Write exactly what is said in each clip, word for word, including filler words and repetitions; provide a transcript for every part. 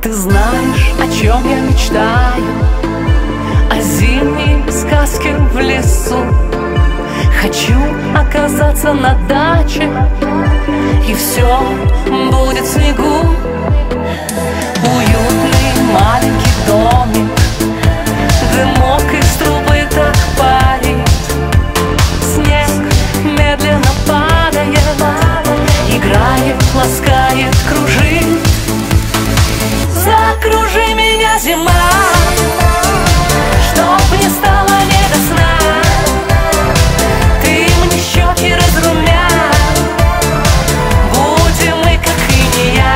Ты знаешь, о чем я мечтаю? О зимней сказке в лесу. Хочу оказаться на даче, и все будет в снегу. Уютный маленький домик, дымок из трубы так парит. Снег медленно падает, играет, ласкает, кружит. Закружи меня, зима, чтоб не стало не до сна. Ты мне щеки разрумяй, будем мы как иния.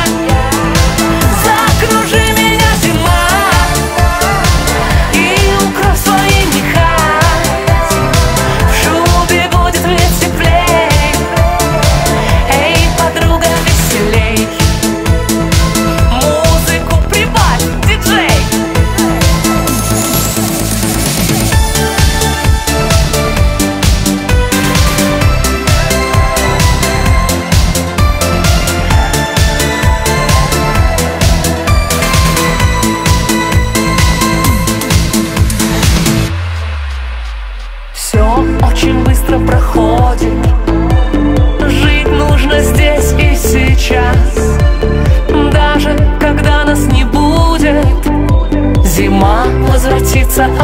Закружи меня, зима, и укрой свои меха. В шубе будет мне теплей, эй, подруга, веселей. Музыку прибавь, диджей. Все очень быстро проходит, жить нужно здесь и сейчас. Даже когда нас не будет, зима возвратится